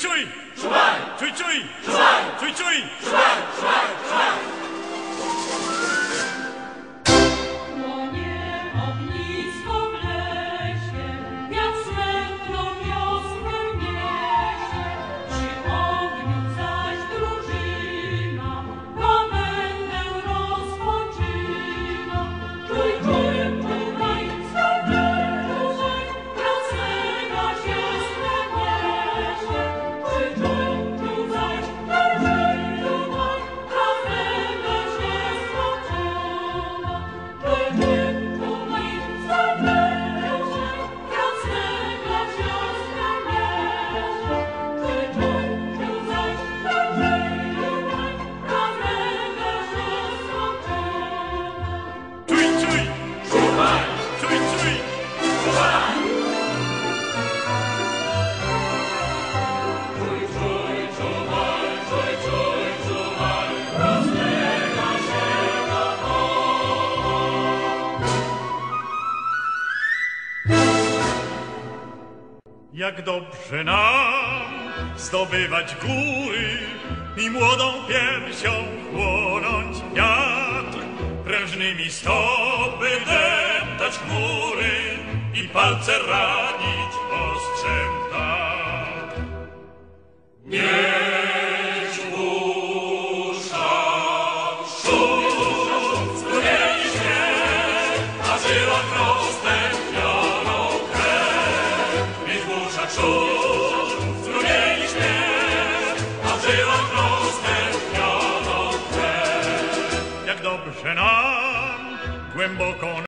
czuj! Czuwaj! Czuj, czuj! Czuwaj! Czuj, czuj! Czuwaj! Czuwaj! Czuwaj! Płonie ognisko w lesie, wiatr srebrną wiosnę niesie. Przy ogniu zaś drużyna gawędę rozpoczyna. Czuj, czuj, czuwaj, czuwaj, rozlegać jasne niesie. Czuj, czuj, czuwaj, czuwaj, rozlegać jasno czula. Czuj, czuj, czuwaj, rozlegać jasne niesie. Czuj, czuj, czuwaj, rozlegać jasno czula. Czuj, czuj! Czuwaj! Czuj, czuj! Czuwaj! Czuj, czuj, czuwaj, czuj, czuj, czuwaj, rozlega się dookoła. Jak dobrze nam zdobywać góry i młodą piersią chłonąć wiatr, prężnymi stopy deptać chmury i palce ranić ostrzem tak. Mieć w uszach szum, strumieni śmiech, a żyłach roztępioną krew. Mieć w uszach szum, strumieni śmiech, a w żyłach roztępioną krew. Jak dobrze nam głęboko